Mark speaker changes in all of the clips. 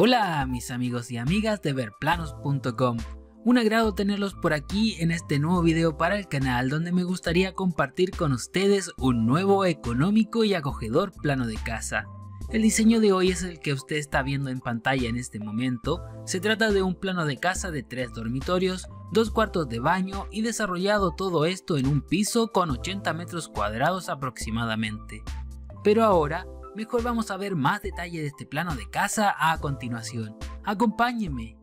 Speaker 1: Hola mis amigos y amigas de verplanos.com. Un agrado tenerlos por aquí en este nuevo video para el canal, donde me gustaría compartir con ustedes un nuevo, económico y acogedor plano de casa. El diseño de hoy es el que usted está viendo en pantalla en este momento. Se trata de un plano de casa de 3 dormitorios, 2 cuartos de baño y desarrollado todo esto en un piso con 80 metros cuadrados aproximadamente. Pero ahora, mejor vamos a ver más detalle de este plano de casa a continuación. ¡Acompáñenme!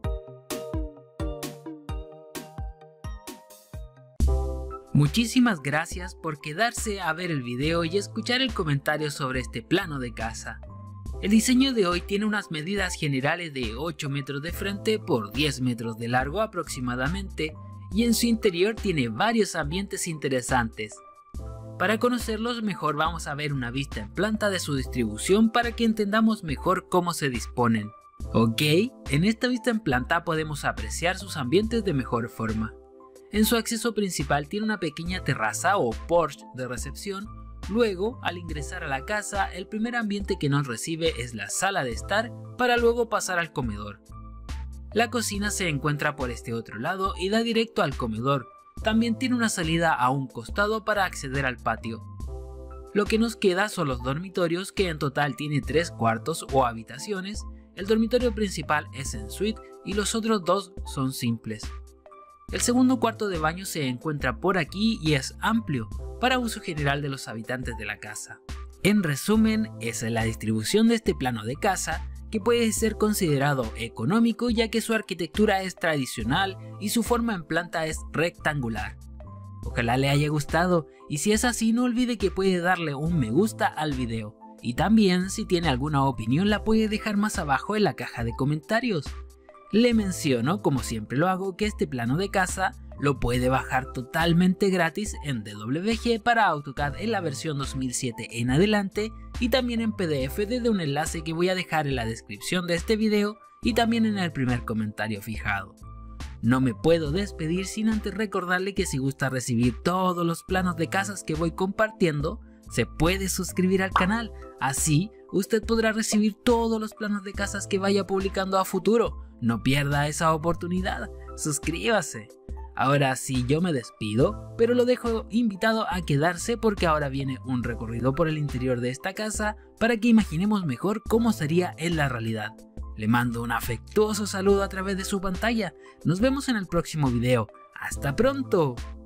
Speaker 1: Muchísimas gracias por quedarse a ver el video y escuchar el comentario sobre este plano de casa. El diseño de hoy tiene unas medidas generales de 8 metros de frente por 10 metros de largo aproximadamente, y en su interior tiene varios ambientes interesantes. Para conocerlos mejor vamos a ver una vista en planta de su distribución para que entendamos mejor cómo se disponen. Ok, en esta vista en planta podemos apreciar sus ambientes de mejor forma. En su acceso principal tiene una pequeña terraza o porche de recepción. Luego, al ingresar a la casa, el primer ambiente que nos recibe es la sala de estar, para luego pasar al comedor. La cocina se encuentra por este otro lado y da directo al comedor. También tiene una salida a un costado para acceder al patio. Lo que nos queda son los dormitorios, que en total tiene 3 cuartos o habitaciones. El dormitorio principal es en suite y los otros 2 son simples. El segundo cuarto de baño se encuentra por aquí y es amplio, para uso general de los habitantes de la casa. En resumen, esa es la distribución de este plano de casa, que puede ser considerado económico ya que su arquitectura es tradicional y su forma en planta es rectangular. Ojalá le haya gustado, y si es así no olvide que puede darle un me gusta al video, y también si tiene alguna opinión la puede dejar más abajo en la caja de comentarios. Le menciono, como siempre lo hago, que este plano de casa lo puede bajar totalmente gratis en DWG para AutoCAD en la versión 2007 en adelante, y también en PDF desde un enlace que voy a dejar en la descripción de este video y también en el primer comentario fijado. No me puedo despedir sin antes recordarle que si gusta recibir todos los planos de casas que voy compartiendo, se puede suscribir al canal. Así usted podrá recibir todos los planos de casas que vaya publicando a futuro. No pierda esa oportunidad, suscríbase. Ahora sí, yo me despido, pero lo dejo invitado a quedarse porque ahora viene un recorrido por el interior de esta casa para que imaginemos mejor cómo sería en la realidad. Le mando un afectuoso saludo a través de su pantalla. Nos vemos en el próximo video. ¡Hasta pronto!